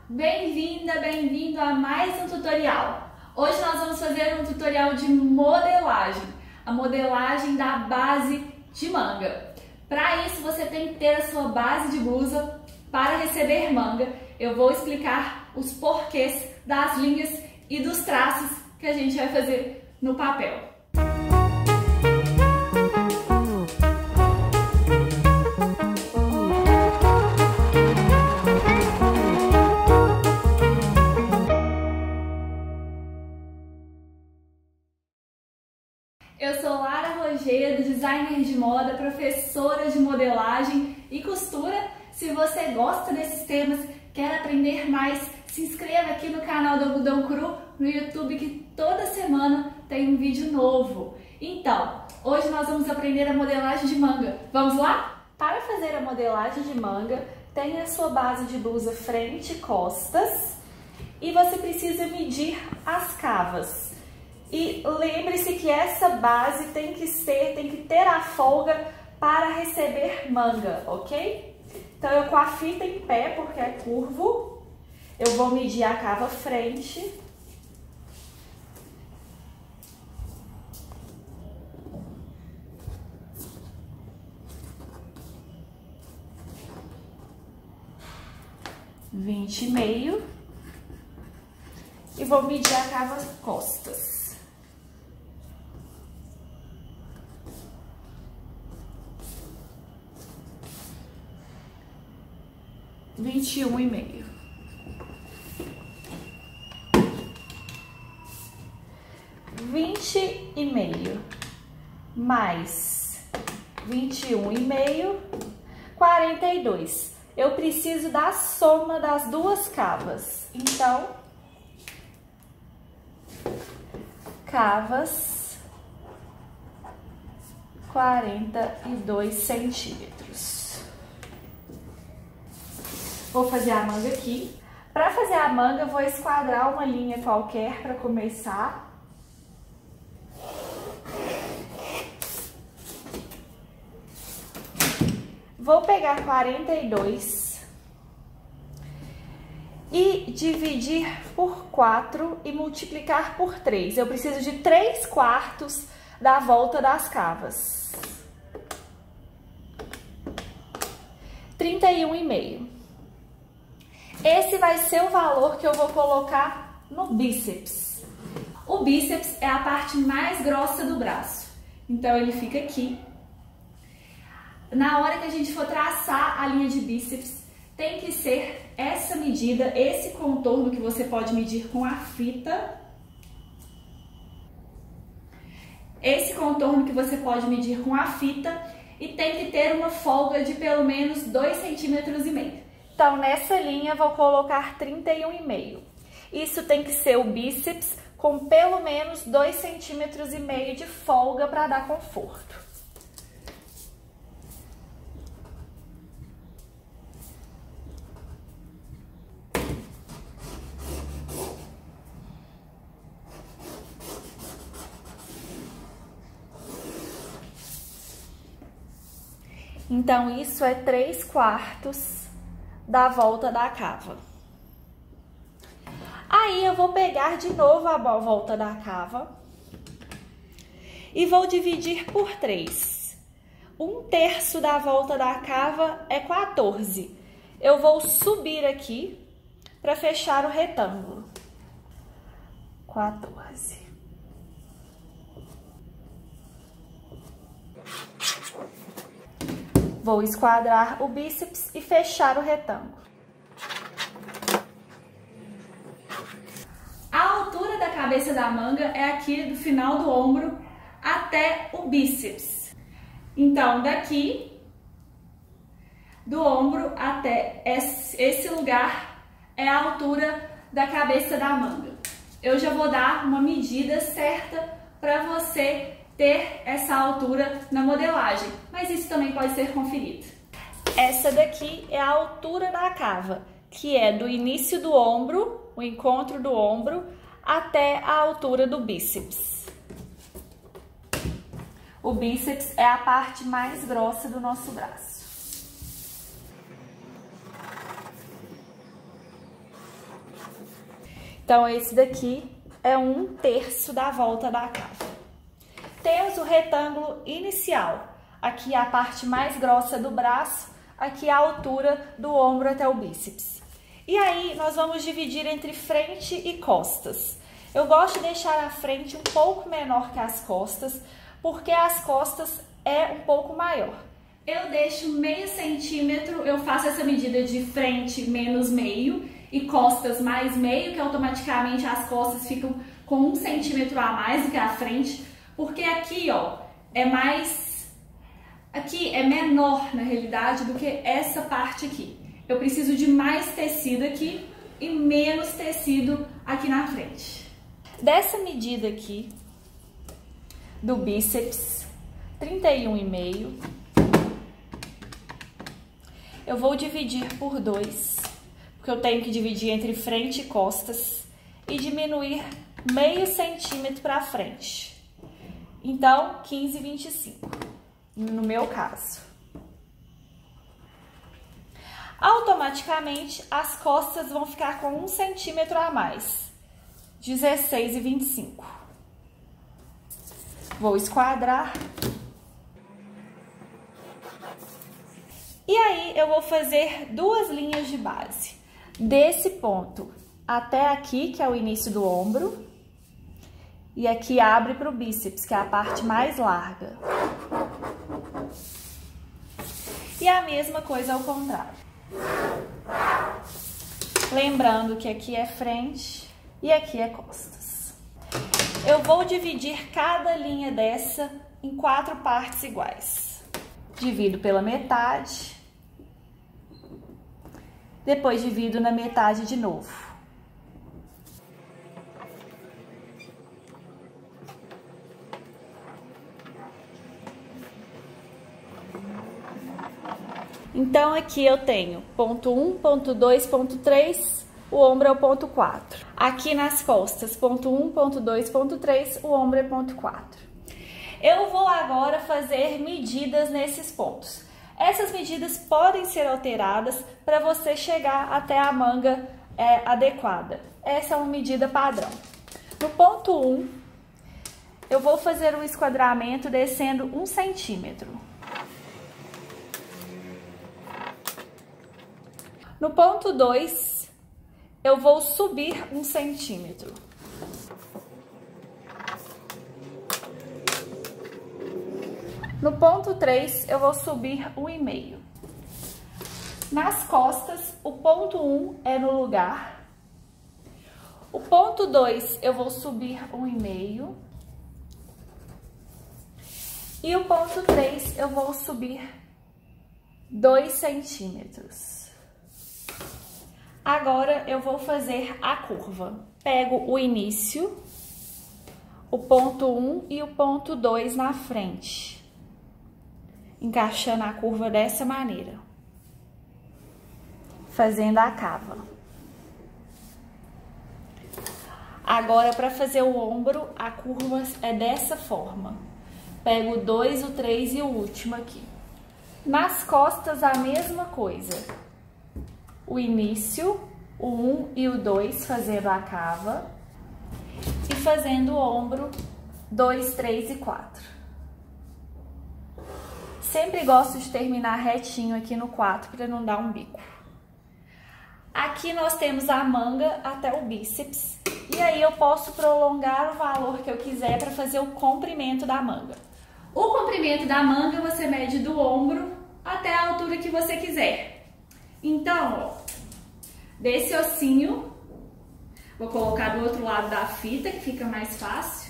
Bem-vinda, bem-vindo a mais um tutorial. Hoje nós vamos fazer um tutorial de modelagem, a modelagem da base de manga. Para isso você tem que ter a sua base de blusa para receber manga. Eu vou explicar os porquês das linhas e dos traços que a gente vai fazer no papel. Eu sou Lara Rogedo, designer de moda, professora de modelagem e costura. Se você gosta desses temas, quer aprender mais, se inscreva aqui no canal do Algodão Cru no YouTube, que toda semana tem um vídeo novo. Então, hoje nós vamos aprender a modelagem de manga. Vamos lá? Para fazer a modelagem de manga, tenha a sua base de blusa frente e costas e você precisa medir as cavas. E lembre-se que essa base tem que ter a folga para receber manga, ok? Então eu com a fita em pé, porque é curvo, eu vou medir a cava frente. (20,5) e vou medir a cava costas. 21,5. Mais 21,5, 42. Eu preciso da soma das duas cavas. Então, cavas 42 centímetros. Vou fazer a manga aqui. Para fazer a manga, eu vou esquadrar uma linha qualquer para começar. Vou pegar 42 e dividir por 4 e multiplicar por 3. Eu preciso de 3/4 da volta das cavas. 31,5. Esse vai ser o valor que eu vou colocar no bíceps. O bíceps é a parte mais grossa do braço. Então ele fica aqui. Na hora que a gente for traçar a linha de bíceps, tem que ser essa medida, esse contorno que você pode medir com a fita. Esse contorno que você pode medir com a fita e tem que ter uma folga de pelo menos 2,5 cm. Então, nessa linha, vou colocar 31,5. Isso tem que ser o bíceps com pelo menos 2,5 cm de folga para dar conforto. Então, isso é 3/4 da volta da cava. Aí eu vou pegar de novo a volta da cava e vou dividir por 3. 1/3 da volta da cava é 14. Eu vou subir aqui para fechar o retângulo. 14. Vou esquadrar o bíceps e fechar o retângulo. A altura da cabeça da manga é aqui do final do ombro até o bíceps. Então, daqui do ombro até esse lugar é a altura da cabeça da manga. Eu já vou dar uma medida certa para você ter essa altura na modelagem, mas isso também pode ser conferido. Essa daqui é a altura da cava, que é do início do ombro, o encontro do ombro, até a altura do bíceps. O bíceps é a parte mais grossa do nosso braço. Então, esse daqui é 1/3 da volta da cava. Temos o retângulo inicial. Aqui é a parte mais grossa do braço, aqui é a altura do ombro até o bíceps. E aí, nós vamos dividir entre frente e costas. Eu gosto de deixar a frente um pouco menor que as costas, porque as costas é um pouco maior. Eu deixo meio centímetro, eu faço essa medida de frente menos meio e costas mais meio, que automaticamente as costas ficam com 1 centímetro a mais do que a frente, porque aqui, ó, aqui é menor na realidade do que essa parte aqui. Eu preciso de mais tecido aqui e menos tecido aqui na frente. Dessa medida aqui do bíceps, 31,5, eu vou dividir por 2, porque eu tenho que dividir entre frente e costas e diminuir meio centímetro para frente. Então, 15,25, no meu caso. Automaticamente, as costas vão ficar com 1 centímetro a mais, 16,25. Vou esquadrar. E aí, eu vou fazer 2 linhas de base. Desse ponto até aqui, que é o início do ombro, e aqui abre para o bíceps, que é a parte mais larga. E a mesma coisa ao contrário. Lembrando que aqui é frente e aqui é costas. Eu vou dividir cada linha dessa em 4 partes iguais. Divido pela metade. Depois divido na metade de novo. Então, aqui eu tenho ponto 1, ponto 2, ponto 3, o ombro é o ponto 4. Aqui nas costas, ponto 1, ponto 2, ponto 3, o ombro é ponto 4. Eu vou agora fazer medidas nesses pontos. Essas medidas podem ser alteradas para você chegar até a manga adequada. Essa é uma medida padrão. No ponto 1, eu vou fazer um esquadramento descendo 1 centímetro. No ponto 2, eu vou subir 1 centímetro. No ponto 3, eu vou subir 1,5. Nas costas, o ponto 1 é no lugar. O ponto 2, eu vou subir 1,5. E o ponto 3, eu vou subir 2 centímetros. Agora, eu vou fazer a curva. Pego o início, o ponto 1 e o ponto 2 na frente, encaixando a curva dessa maneira, fazendo a cava. Agora, para fazer o ombro, a curva é dessa forma. Pego o 2, o 3 e o último aqui. Nas costas, a mesma coisa. O início, o 1 e o 2 fazendo a cava e fazendo o ombro 2, 3 e 4. Sempre gosto de terminar retinho aqui no 4 para não dar um bico. Aqui nós temos a manga até o bíceps e aí eu posso prolongar o valor que eu quiser para fazer o comprimento da manga. O comprimento da manga você mede do ombro até a altura que você quiser. Então, ó, desse ossinho, vou colocar do outro lado da fita, que fica mais fácil.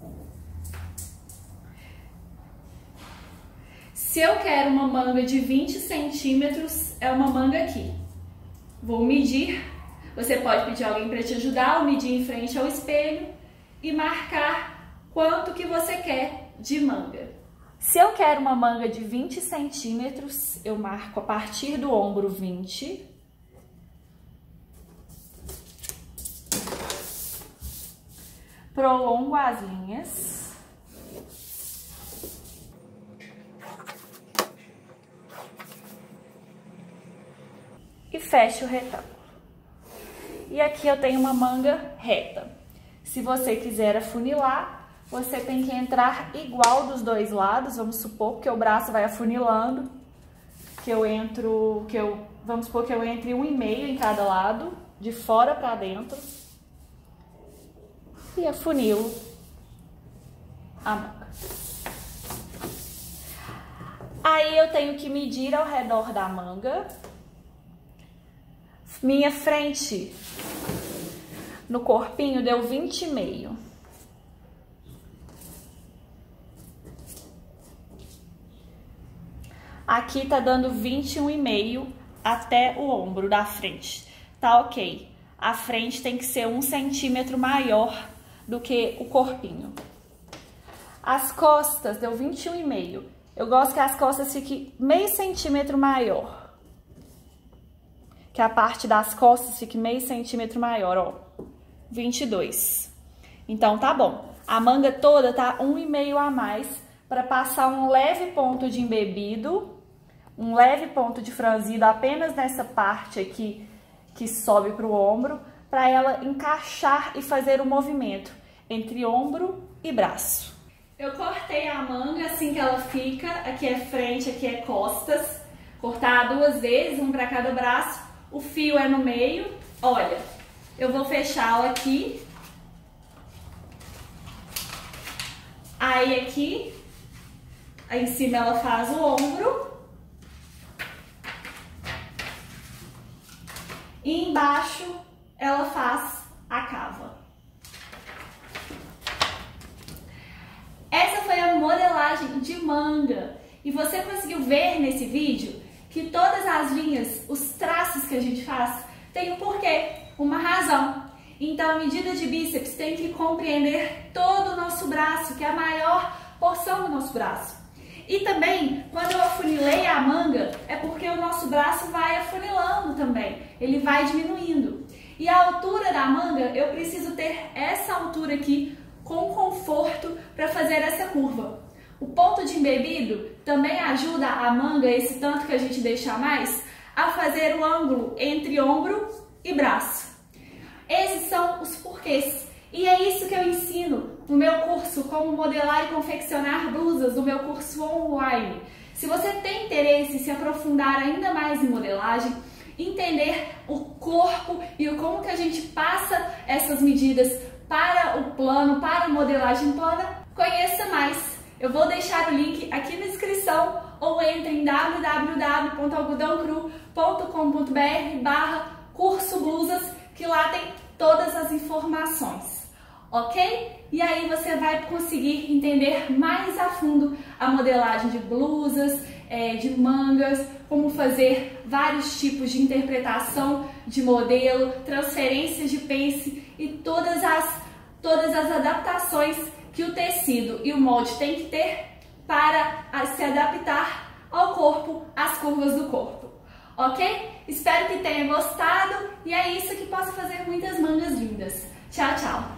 Se eu quero uma manga de 20 centímetros, é uma manga aqui. Vou medir, você pode pedir alguém para te ajudar, ou medir em frente ao espelho e marcar quanto que você quer de manga. Se eu quero uma manga de 20 centímetros, eu marco a partir do ombro 20. Prolongo as linhas. E fecho o retângulo. e aqui eu tenho uma manga reta. Se você quiser afunilar, você tem que entrar igual dos dois lados, vamos supor que o braço vai afunilando, vamos supor que eu entre 1,5 em cada lado, de fora para dentro, e afunilo a manga. Aí eu tenho que medir ao redor da manga. Minha frente no corpinho deu 20,5. Aqui tá dando 21,5 até o ombro da frente. Tá ok. A frente tem que ser 1 centímetro maior do que o corpinho. As costas deu 21,5. Eu gosto que as costas fiquem meio centímetro maior. Que a parte das costas fique meio centímetro maior, ó. 22. Então tá bom. A manga toda tá 1,5 a mais para passar um leve ponto de embebido, um leve ponto de franzido apenas nessa parte aqui que sobe pro ombro, para ela encaixar e fazer o movimento entre ombro e braço. Eu cortei a manga assim que ela fica, aqui é frente, aqui é costas. Cortar 2 vezes, um para cada braço. O fio é no meio. Olha, eu vou fechá-la aqui. Aí aqui, aí em cima ela faz o ombro. E embaixo ela faz a cava. Essa foi a modelagem de manga. E você conseguiu ver nesse vídeo que todas as linhas, os traços que a gente faz, tem um porquê, uma razão. Então a medida de bíceps tem que compreender todo o nosso braço, que é a maior porção do nosso braço. E também, quando eu afunilei a manga, é porque o nosso braço vai afunilando também, ele vai diminuindo. E a altura da manga, eu preciso ter essa altura aqui com conforto para fazer essa curva. O ponto de embebido também ajuda a manga, esse tanto que a gente deixa a mais, a fazer o ângulo entre ombro e braço. Esses são os porquês. E é isso que eu ensino no meu curso Como Modelar e Confeccionar Blusas, no meu curso online. Se você tem interesse em se aprofundar ainda mais em modelagem, entender o corpo e o como que a gente passa essas medidas para o plano, para a modelagem plana, conheça mais. Eu vou deixar o link aqui na descrição ou entre em www.algodãocru.com.br/curso blusas, que lá tem todas as informações, ok? E aí você vai conseguir entender mais a fundo a modelagem de blusas, de mangas, como fazer vários tipos de interpretação de modelo, transferências de pence e todas as adaptações que o tecido e o molde tem que ter para se adaptar ao corpo, às curvas do corpo, ok? Espero que tenha gostado e é isso, que possa fazer muitas mangas lindas. Tchau, tchau!